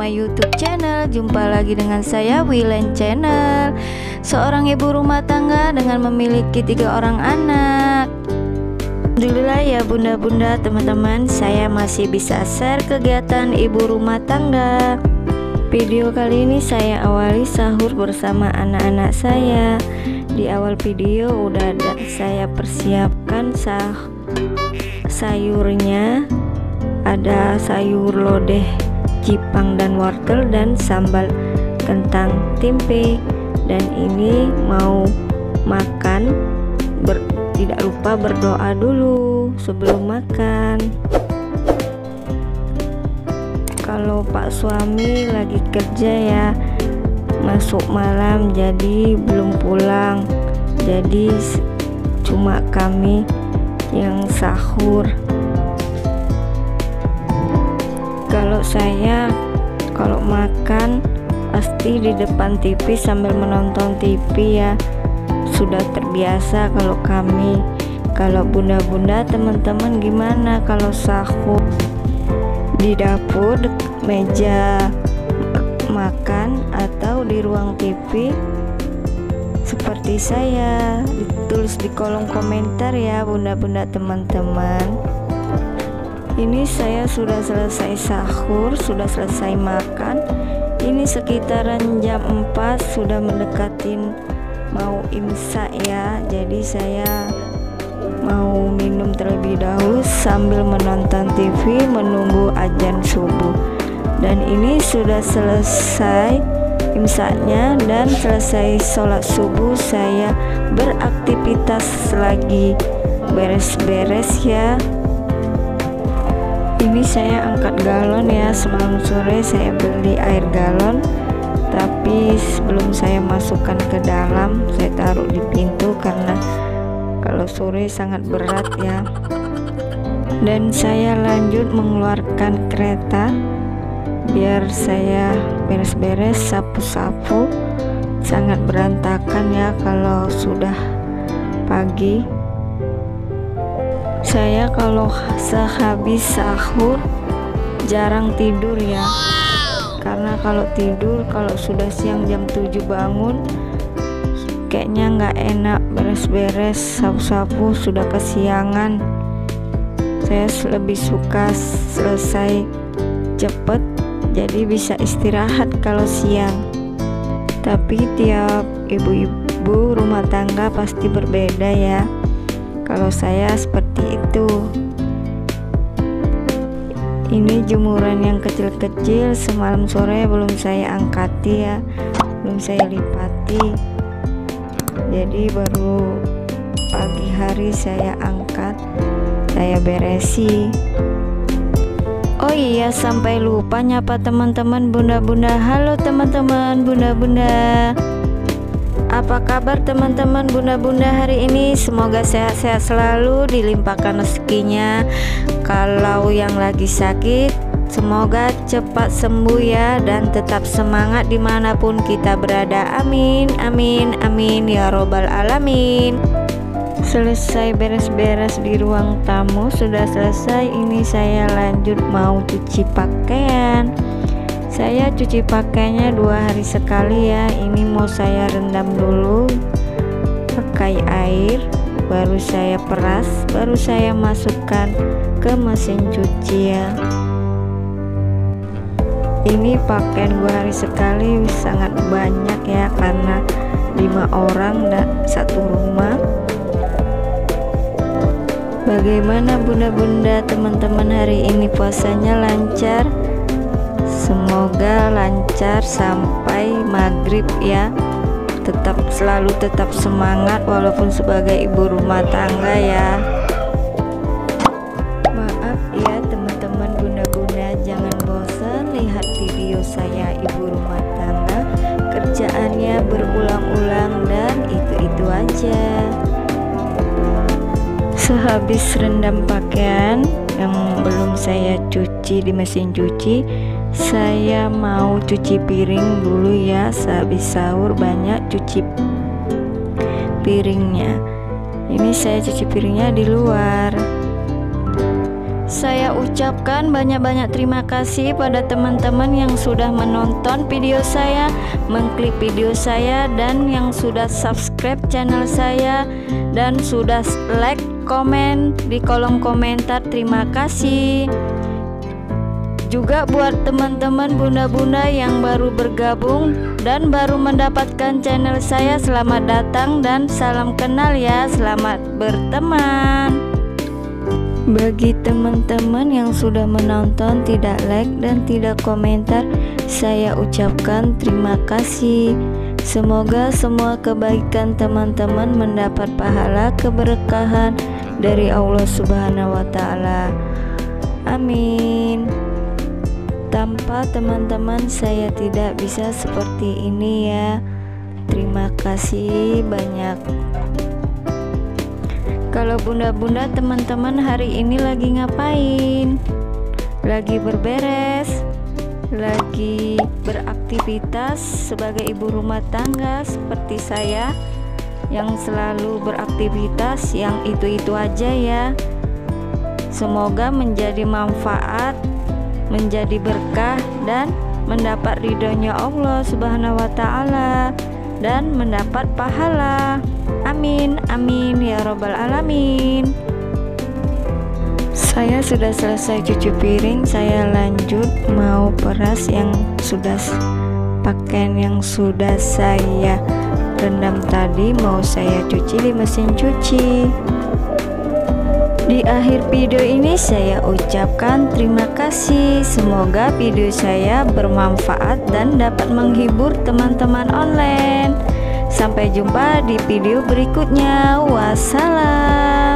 my YouTube channel. Jumpa lagi dengan saya, Wilen Channel, seorang ibu rumah tangga dengan memiliki 3 orang anak. Alhamdulillah ya bunda-bunda, teman-teman, saya masih bisa share kegiatan ibu rumah tangga. Video kali ini saya awali sahur bersama anak-anak saya. Di awal video udah ada saya persiapkan sayurnya. Ada sayur lodeh, cipang dan wortel, dan sambal kentang tempe. Dan ini mau makan, tidak lupa berdoa dulu sebelum makan. Kalau Pak suami lagi kerja ya, masuk malam jadi belum pulang, jadi cuma kami yang sahur. Kalau saya kalau makan pasti di depan TV sambil menonton TV ya, sudah terbiasa kalau kami. Kalau bunda-bunda teman-teman gimana kalau sahur? Di dapur, meja makan, atau di ruang TV seperti saya? Ditulis di kolom komentar ya bunda-bunda teman-teman. Ini saya sudah selesai sahur, sudah selesai makan. Ini sekitaran jam 4, sudah mendekatin mau imsak ya. Jadi saya mau minum terlebih dahulu sambil menonton TV menunggu azan subuh. Dan ini sudah selesai imsaknya dan selesai sholat subuh, saya beraktivitas lagi beres-beres ya. Ini saya angkat galon ya, semalam sore saya beli air galon, tapi sebelum saya masukkan ke dalam saya taruh di pintu karena kalau sore sangat berat ya. Dan saya lanjut mengeluarkan kereta biar saya beres-beres, sapu-sapu. Sangat berantakan ya kalau sudah pagi. Saya kalau sehabis sahur jarang tidur ya, karena kalau tidur, kalau sudah siang jam 7 bangun kayaknya nggak enak beres-beres, sapu-sapu sudah kesiangan. Saya lebih suka selesai cepet, jadi bisa istirahat kalau siang. Tapi tiap ibu-ibu rumah tangga pasti berbeda ya. Kalau saya seperti itu. Ini jemuran yang kecil-kecil semalam sore belum saya angkati ya, belum saya lipati. Jadi baru pagi hari saya angkat, saya beresi. Oh iya, sampai lupa nyapa teman-teman bunda-bunda. Halo teman-teman bunda-bunda, apa kabar teman-teman bunda-bunda hari ini? Semoga sehat-sehat selalu, dilimpahkan rezekinya. Kalau yang lagi sakit, semoga cepat sembuh ya, dan tetap semangat dimanapun kita berada. Amin, amin, amin ya robbal alamin. Selesai beres-beres di ruang tamu, sudah selesai. Ini saya lanjut mau cuci pakaian. Saya cuci pakaiannya 2 hari sekali ya. Ini mau saya rendam dulu pakai air, baru saya peras, baru saya masukkan ke mesin cuci ya. Ini pakaian 2 hari sekali sangat banyak ya, karena 5 orang dan 1 rumah. Bagaimana bunda-bunda teman-teman hari ini, puasanya lancar? Semoga lancar sampai maghrib ya. Selalu tetap semangat walaupun sebagai ibu rumah tangga ya. Maaf ya teman-teman bunda-bunda, jangan bosan lihat video saya ibu rumah tangga. Kerjaannya berulang-ulang dan itu-itu aja. Sehabis rendam pakaian yang belum saya cuci di mesin cuci, saya mau cuci piring dulu ya. Sehabis sahur banyak cuci piringnya. Ini saya cuci piringnya di luar. Saya ucapkan banyak-banyak terima kasih pada teman-teman yang sudah menonton video saya, mengklik video saya, dan yang sudah subscribe channel saya dan sudah like, komen di kolom komentar. Terima kasih. Juga buat teman-teman bunda-bunda yang baru bergabung dan baru mendapatkan channel saya, selamat datang dan salam kenal ya, selamat berteman. Bagi teman-teman yang sudah menonton tidak like dan tidak komentar, saya ucapkan terima kasih. Semoga semua kebaikan teman-teman mendapat pahala keberkahan dari Allah Subhanahu wa Ta'ala. Amin. Tanpa teman-teman saya tidak bisa seperti ini ya. Terima kasih banyak. Kalau bunda-bunda teman-teman hari ini lagi ngapain? Lagi berberes, lagi beraktivitas sebagai ibu rumah tangga seperti saya yang selalu beraktivitas yang itu-itu aja ya. Semoga menjadi manfaat, menjadi berkah dan mendapat ridhonya Allah Subhanahu wa Ta'ala dan mendapat pahala. Amin, amin ya robbal alamin. Saya sudah selesai cuci piring, saya lanjut mau peras yang sudah pakaian yang sudah saya rendam tadi, mau saya cuci di mesin cuci. Di akhir video ini saya ucapkan terima kasih. Semoga video saya bermanfaat dan dapat menghibur teman-teman online. Sampai jumpa di video berikutnya. Wassalam.